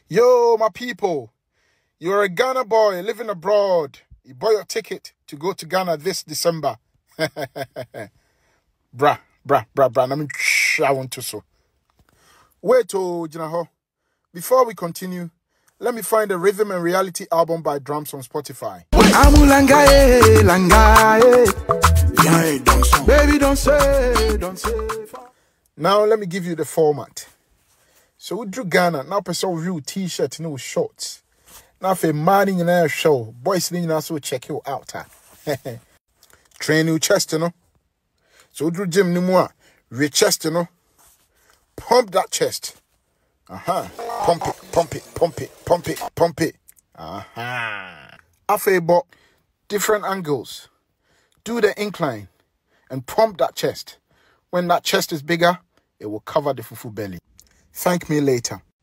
Yo, my people, you're a Ghana boy living abroad. You bought your ticket to go to Ghana this December. Bra. I want to so. Wait, Jinaho. Before we continue, let me find the Rhythm and Reality album by Realdrumz on Spotify. Baby, don't say. Now let me give you the format. So we drew Ghana. Now person real t-shirt, no shorts. Now if a man in your show, boys in also check you out. Train your chest, you know. So we drew gym no more. Re chest, you know. Pump that chest. Pump it. After about different angles. Do the incline and pump that chest. When that chest is bigger, it will cover the fufu belly. Thank me later.